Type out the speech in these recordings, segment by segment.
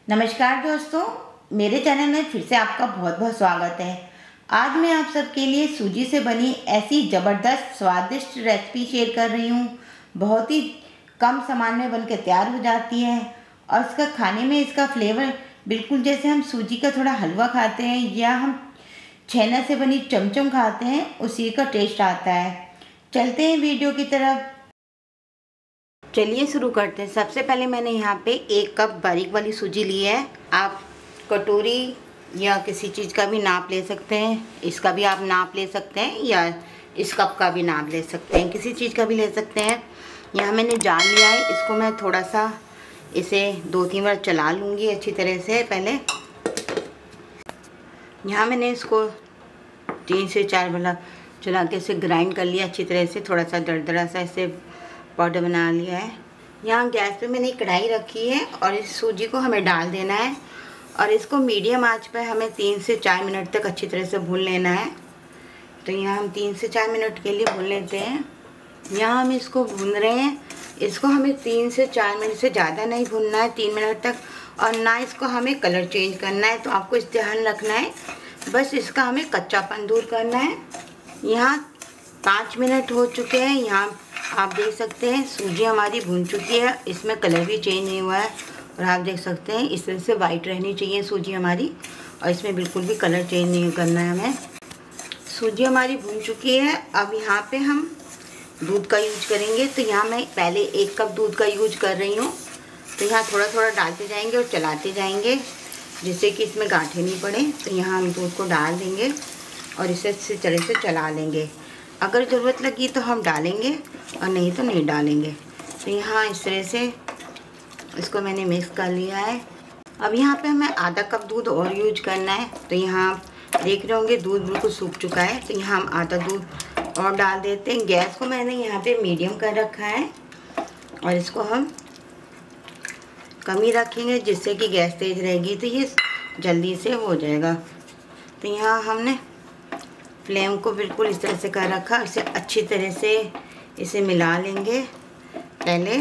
नमस्कार दोस्तों, मेरे चैनल में फिर से आपका बहुत बहुत स्वागत है। आज मैं आप सबके लिए सूजी से बनी ऐसी ज़बरदस्त स्वादिष्ट रेसिपी शेयर कर रही हूँ। बहुत ही कम सामान में बनकर तैयार हो जाती है और इसका खाने में इसका फ्लेवर बिल्कुल जैसे हम सूजी का थोड़ा हलवा खाते हैं या हम छेना से बनी चमचम खाते हैं, उसी का टेस्ट आता है। चलते हैं वीडियो की तरफ। चलिए शुरू करते हैं। सबसे पहले मैंने यहाँ पे 1 कप बारीक वाली सूजी ली है। आप कटोरी या किसी चीज़ का भी नाप ले सकते हैं, इसका भी आप नाप ले सकते हैं या इस कप का भी नाप ले सकते हैं, किसी चीज़ का भी ले सकते हैं। यहाँ मैंने जान लिया है, इसको मैं थोड़ा सा इसे 2-3 बार चला लूँगी अच्छी तरह से। पहले यहाँ मैंने इसको 3 से 4 बार चला के इसे ग्राइंड कर लिया अच्छी तरह से, थोड़ा सा दरदरा सा इसे पाउडर बना लिया है। यहाँ गैस पे मैंने कढ़ाई रखी है और इस सूजी को हमें डाल देना है और इसको मीडियम आंच पे हमें 3 से 4 मिनट तक अच्छी तरह से भून लेना है। तो यहाँ हम 3 से 4 मिनट के लिए भून लेते हैं। यहाँ हम इसको भून रहे हैं। इसको हमें 3 से 4 मिनट से ज़्यादा नहीं भूनना है, 3 मिनट तक, और ना इसको हमें कलर चेंज करना है। तो आपको इस ध्यान रखना है, बस इसका हमें कच्चापन दूर करना है। यहाँ 5 मिनट हो चुके हैं। यहाँ आप देख सकते हैं सूजी हमारी भून चुकी है, इसमें कलर भी चेंज नहीं हुआ है और आप देख सकते हैं इस तरह से वाइट रहनी चाहिए सूजी हमारी, और इसमें बिल्कुल भी कलर चेंज नहीं करना है हमें। सूजी हमारी भून चुकी है। अब यहाँ पे हम दूध का यूज करेंगे। तो यहाँ मैं पहले 1 कप दूध का यूज कर रही हूँ। तो यहाँ थोड़ा थोड़ा डालते जाएंगे और चलाते जाएंगे जिससे कि इसमें गांठें नहीं पड़े। तो यहाँ हम दूध को डाल देंगे और इसे अच्छी तरह से चला लेंगे। अगर ज़रूरत लगी तो हम डालेंगे और नहीं तो नहीं डालेंगे। तो यहाँ इस तरह से इसको मैंने मिक्स कर लिया है। अब यहाँ पे हमें आधा कप दूध और यूज करना है। तो यहाँ आप देख रहे होंगे दूध बिल्कुल सूख चुका है। तो यहाँ हम आधा दूध और डाल देते हैं। गैस को मैंने यहाँ पे मीडियम कर रखा है और इसको हम कम ही रखेंगे जिससे कि गैस तेज़ रहेगी तो ये जल्दी से हो जाएगा। तो यहाँ हमने फ्लेम को बिल्कुल इस तरह से कर रखा। इसे अच्छी तरह से इसे मिला लेंगे। पहले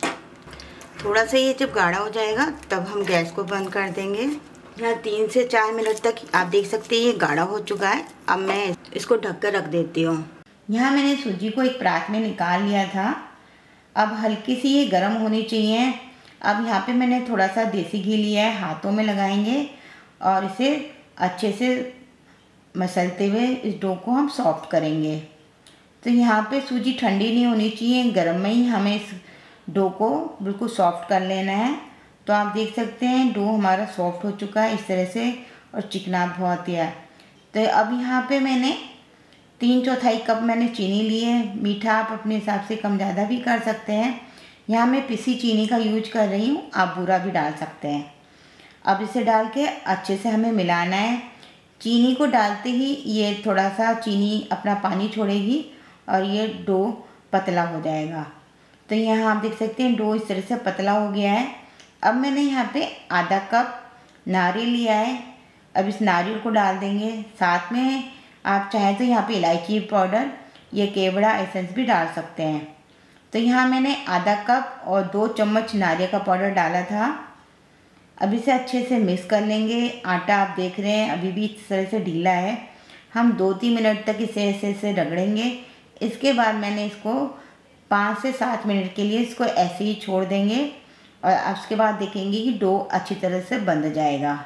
थोड़ा सा ये जब गाढ़ा हो जाएगा तब हम गैस को बंद कर देंगे। यहाँ 3 से 4 मिनट तक आप देख सकते हैं ये गाढ़ा हो चुका है। अब मैं इसको ढक कर रख देती हूँ। यहाँ मैंने सूजी को एक परात में निकाल लिया था। अब हल्की सी ये गर्म होनी चाहिए। अब यहाँ पे मैंने थोड़ा सा देसी घी लिया है, हाथों में लगाएंगे और इसे अच्छे से मसलते हुए इस डो को हम सॉफ्ट करेंगे। तो यहाँ पे सूजी ठंडी नहीं होनी चाहिए, गर्म में ही हमें इस डो को बिल्कुल सॉफ्ट कर लेना है। तो आप देख सकते हैं डो हमारा सॉफ्ट हो चुका है इस तरह से और चिकनाहट बहुत ही है। तो अब यहाँ पे मैंने 3/4 कप मैंने चीनी ली है। मीठा आप अपने हिसाब से कम ज़्यादा भी कर सकते हैं। यहाँ मैं पिसी चीनी का यूज कर रही हूँ, आप बूरा भी डाल सकते हैं। अब इसे डाल के अच्छे से हमें मिलाना है। चीनी को डालते ही ये थोड़ा सा चीनी अपना पानी छोड़ेगी और ये डो पतला हो जाएगा। तो यहाँ आप देख सकते हैं डो इस तरह से पतला हो गया है। अब मैंने यहाँ पे आधा कप नारियल लिया है। अब इस नारियल को डाल देंगे। साथ में आप चाहें तो यहाँ पे इलायची पाउडर या केवड़ा एसेंस भी डाल सकते हैं। तो यहाँ मैंने आधा कप और 2 चम्मच नारियल का पाउडर डाला था। अब इसे अच्छे से मिक्स कर लेंगे। आटा आप देख रहे हैं अभी भी इस तरह से ढीला है। हम 2-3 मिनट तक इसे ऐसे रगड़ेंगे। इसके बाद मैंने इसको 5 से 7 मिनट के लिए इसको ऐसे ही छोड़ देंगे और उसके बाद देखेंगे कि डो अच्छी तरह से बंध जाएगा।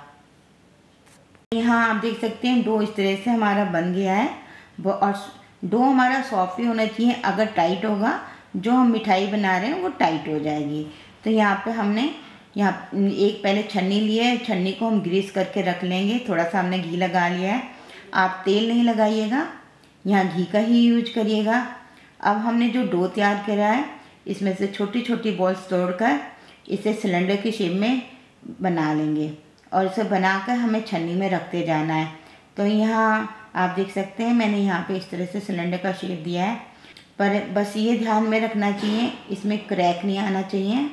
यहाँ आप देख सकते हैं डो इस तरह से हमारा बन गया है और डो हमारा सॉफ्ट ही होना चाहिए। अगर टाइट होगा जो हम मिठाई बना रहे हैं वो टाइट हो जाएगी। तो यहाँ पे हमने यहाँ एक पहले छन्नी ली है। छन्नी को हम ग्रीस करके रख लेंगे। थोड़ा सा हमने घी लगा लिया है। आप तेल नहीं लगाइएगा, यहाँ घी का ही यूज करिएगा। अब हमने जो डो तैयार करा है इसमें से छोटी छोटी बॉल्स तोड़कर इसे सिलेंडर की शेप में बना लेंगे और इसे बनाकर हमें छन्नी में रखते जाना है। तो यहाँ आप देख सकते हैं मैंने यहाँ पे इस तरह से सिलेंडर का शेप दिया है, पर बस ये ध्यान में रखना चाहिए इसमें क्रैक नहीं आना चाहिए।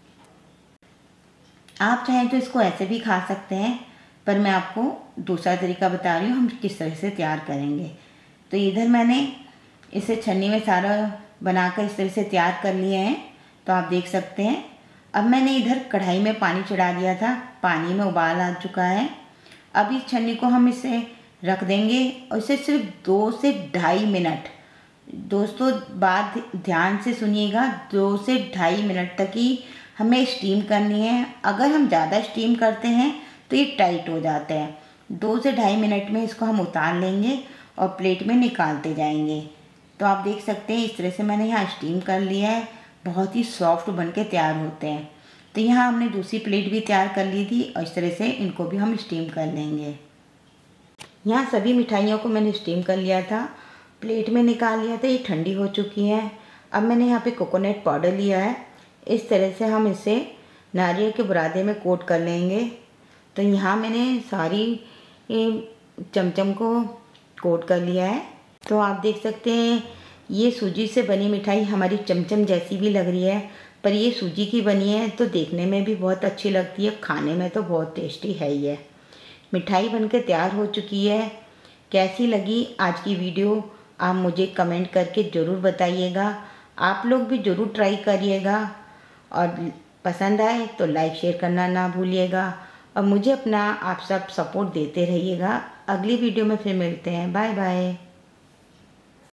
आप चाहें तो इसको ऐसे भी खा सकते हैं, पर मैं आपको दूसरा तरीका बता रही हूँ हम किस तरह से तैयार करेंगे। तो इधर मैंने इसे छन्नी में सारा बनाकर इस तरह से तैयार कर लिए हैं। तो आप देख सकते हैं अब मैंने इधर कढ़ाई में पानी चढ़ा दिया था, पानी में उबाल आ चुका है। अब इस छन्नी को हम इसे रख देंगे और इसे सिर्फ 2 से ढाई मिनट, दोस्तों बात ध्यान से सुनिएगा, 2 से ढाई मिनट तक ही हमें स्टीम करनी है। अगर हम ज़्यादा स्टीम करते हैं तो ये टाइट हो जाता है। 2 से ढाई मिनट में इसको हम उतार लेंगे और प्लेट में निकालते जाएंगे। तो आप देख सकते हैं इस तरह से मैंने यहाँ स्टीम कर लिया है, बहुत ही सॉफ्ट बन के तैयार होते हैं। तो यहाँ हमने दूसरी प्लेट भी तैयार कर ली थी और इस तरह से इनको भी हम स्टीम कर लेंगे। यहाँ सभी मिठाइयों को मैंने स्टीम कर लिया था, प्लेट में निकाल लिया था, ये ठंडी हो चुकी है। अब मैंने यहाँ पे कोकोनट पाउडर लिया है, इस तरह से हम इसे नारियल के बुरादे में कोट कर लेंगे। तो यहाँ मैंने सारी चमचम को कोट कर लिया है। तो आप देख सकते हैं ये सूजी से बनी मिठाई हमारी चमचम जैसी भी लग रही है, पर ये सूजी की बनी है तो देखने में भी बहुत अच्छी लगती है, खाने में तो बहुत टेस्टी है ही है। मिठाई बनकर तैयार हो चुकी है। कैसी लगी आज की वीडियो आप मुझे कमेंट करके ज़रूर बताइएगा। आप लोग भी ज़रूर ट्राई करिएगा और पसंद आए तो लाइक शेयर करना ना भूलिएगा और मुझे अपना आप सब सपोर्ट देते रहिएगा। अगली वीडियो में फिर मिलते हैं। Bye bye.